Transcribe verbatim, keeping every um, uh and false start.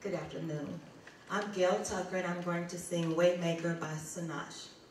Good afternoon. I'm Gail Tucker, and I'm going to sing Waymaker by Sinach.